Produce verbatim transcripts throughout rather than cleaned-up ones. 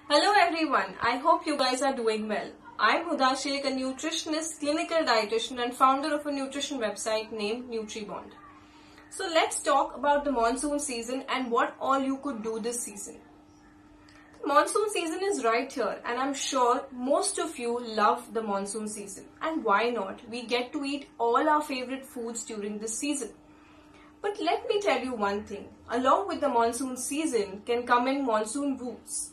Hello everyone, I hope you guys are doing well. I'm Huda Sheikh, a nutritionist, clinical dietitian and founder of a nutrition website named NutriBond. So let's talk about the monsoon season and what all you could do this season. The monsoon season is right here and I'm sure most of you love the monsoon season. And why not? We get to eat all our favorite foods during this season. But let me tell you one thing, along with the monsoon season can come in monsoon wounds.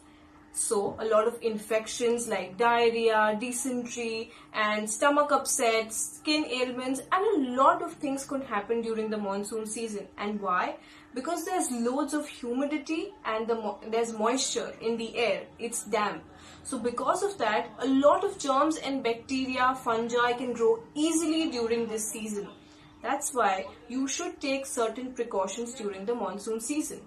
So a lot of infections like diarrhea, dysentery and stomach upsets, skin ailments and a lot of things could happen during the monsoon season. And why? Because there's loads of humidity and the mo there's moisture in the air. It's damp. So because of that, a lot of germs and bacteria, fungi can grow easily during this season. That's why you should take certain precautions during the monsoon season.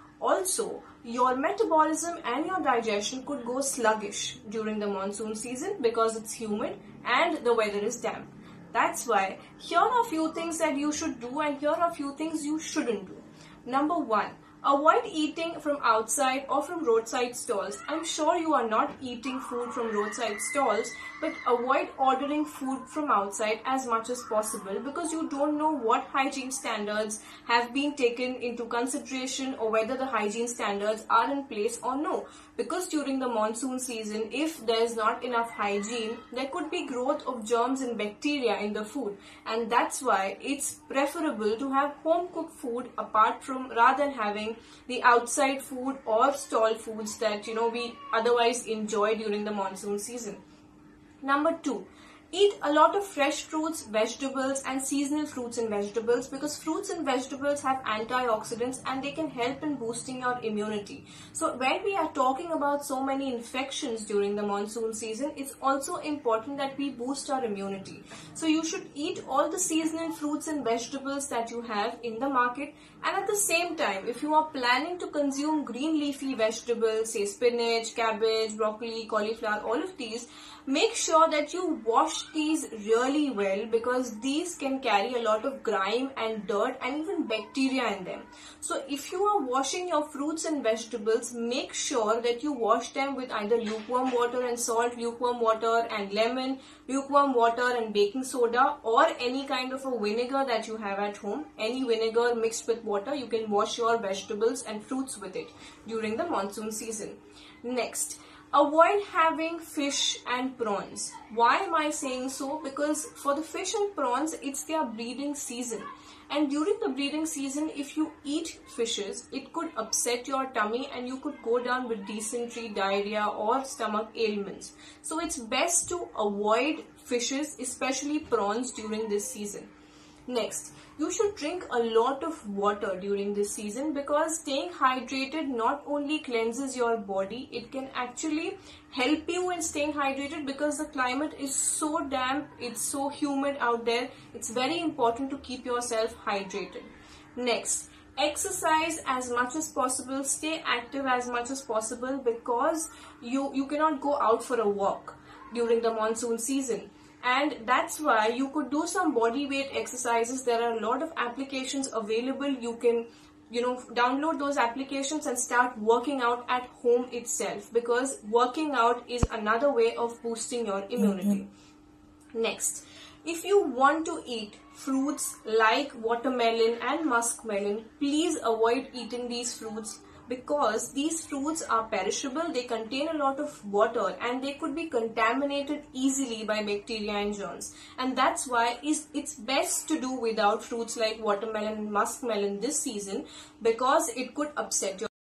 Also, your metabolism and your digestion could go sluggish during the monsoon season because it's humid and the weather is damp. That's why here are a few things that you should do and here are a few things you shouldn't do. Number one, avoid eating from outside or from roadside stalls. I'm sure you are not eating food from roadside stalls, but avoid ordering food from outside as much as possible because you don't know what hygiene standards have been taken into consideration or whether the hygiene standards are in place or no. Because during the monsoon season, if there is not enough hygiene, there could be growth of germs and bacteria in the food. And that's why it's preferable to have home cooked food apart from rather than having the outside food or stall foods that you know we otherwise enjoy during the monsoon season. Number two, eat a lot of fresh fruits, vegetables and seasonal fruits and vegetables because fruits and vegetables have antioxidants and they can help in boosting your immunity. So when we are talking about so many infections during the monsoon season, it's also important that we boost our immunity. So you should eat all the seasonal fruits and vegetables that you have in the market, and at the same time, if you are planning to consume green leafy vegetables, say spinach, cabbage, broccoli, cauliflower, all of these, make sure that you wash these really well because these can carry a lot of grime and dirt and even bacteria in them. So if you are washing your fruits and vegetables, make sure that you wash them with either lukewarm water and salt, lukewarm water and lemon, lukewarm water and baking soda, or any kind of a vinegar that you have at home. Any vinegar mixed with water, you can wash your vegetables and fruits with it during the monsoon season. Next, avoid having fish and prawns. Why am I saying so? Because for the fish and prawns, it's their breeding season. And during the breeding season, if you eat fishes, it could upset your tummy and you could go down with dysentery, diarrhea or stomach ailments. So it's best to avoid fishes, especially prawns during this season. Next, you should drink a lot of water during this season because staying hydrated not only cleanses your body, it can actually help you in staying hydrated because the climate is so damp, it's so humid out there. It's very important to keep yourself hydrated. Next, exercise as much as possible, stay active as much as possible because you, you cannot go out for a walk during the monsoon season. And that's why you could do some body weight exercises. There are a lot of applications available. You can, you know, download those applications and start working out at home itself because working out is another way of boosting your immunity. Mm-hmm. Next, if you want to eat fruits like watermelon and muskmelon, please avoid eating these fruits because these fruits are perishable, they contain a lot of water and they could be contaminated easily by bacteria and germs. And that's why it's best to do without fruits like watermelon and muskmelon this season because it could upset your.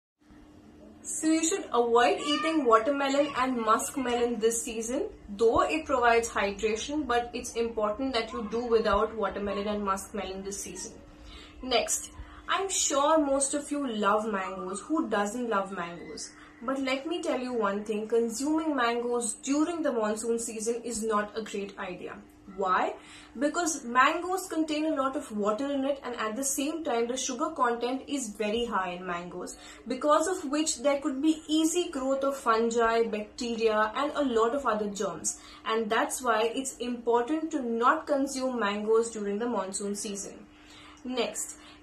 So you should avoid eating watermelon and muskmelon this season, though it provides hydration, but it's important that you do without watermelon and muskmelon this season. Next, I'm sure most of you love mangoes. Who doesn't love mangoes? But let me tell you one thing, consuming mangoes during the monsoon season is not a great idea. Why? Because mangoes contain a lot of water in it and at the same time the sugar content is very high in mangoes, because of which there could be easy growth of fungi, bacteria and a lot of other germs. And that's why it's important to not consume mangoes during the monsoon season. Next,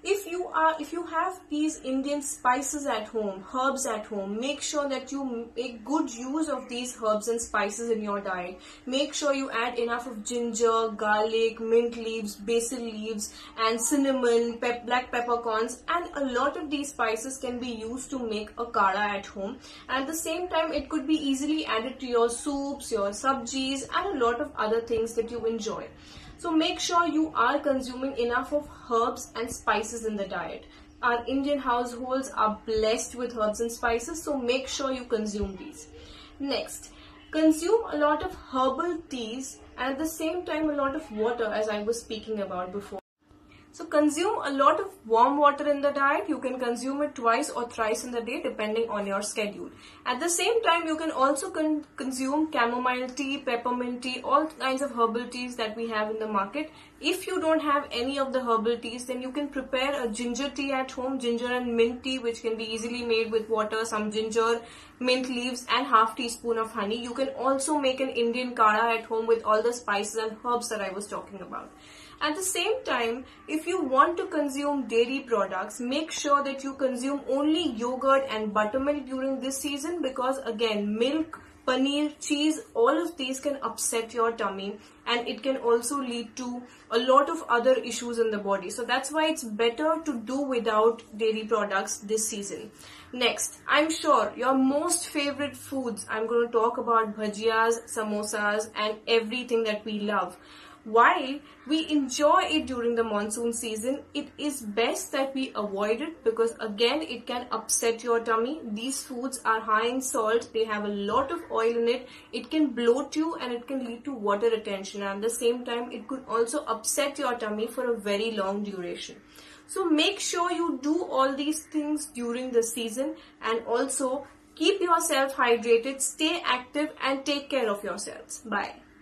If you are, if you have these Indian spices at home, herbs at home, make sure that you make good use of these herbs and spices in your diet. Make sure you add enough of ginger, garlic, mint leaves, basil leaves, and cinnamon, pep black peppercorns, and a lot of these spices can be used to make a kara at home. And at the same time, it could be easily added to your soups, your sabjis, and a lot of other things that you enjoy. So make sure you are consuming enough of herbs and spices in the diet. Our Indian households are blessed with herbs and spices, so make sure you consume these. Next, consume a lot of herbal teas and at the same time a lot of water, as I was speaking about before. So consume a lot of warm water in the diet. You can consume it twice or thrice in the day depending on your schedule. At the same time, you can also con consume chamomile tea, peppermint tea, all kinds of herbal teas that we have in the market. If you don't have any of the herbal teas, then you can prepare a ginger tea at home, ginger and mint tea, which can be easily made with water, some ginger, mint leaves, and half teaspoon of honey. You can also make an Indian kara at home with all the spices and herbs that I was talking about. At the same time, if you want to consume dairy products, make sure that you consume only yogurt and buttermilk during this season, because again, milk, paneer, cheese, all of these can upset your tummy and it can also lead to a lot of other issues in the body. So that's why it's better to do without dairy products this season. Next, I'm sure your most favorite foods, I'm going to talk about bhajiyas, samosas, and everything that we love. While we enjoy it during the monsoon season, it is best that we avoid it, because again, it can upset your tummy. These foods are high in salt, they have a lot of oil in it, it can bloat you and it can lead to water retention, and at the same time it could also upset your tummy for a very long duration. So make sure you do all these things during the season, and also keep yourself hydrated, stay active, and take care of yourselves. Bye.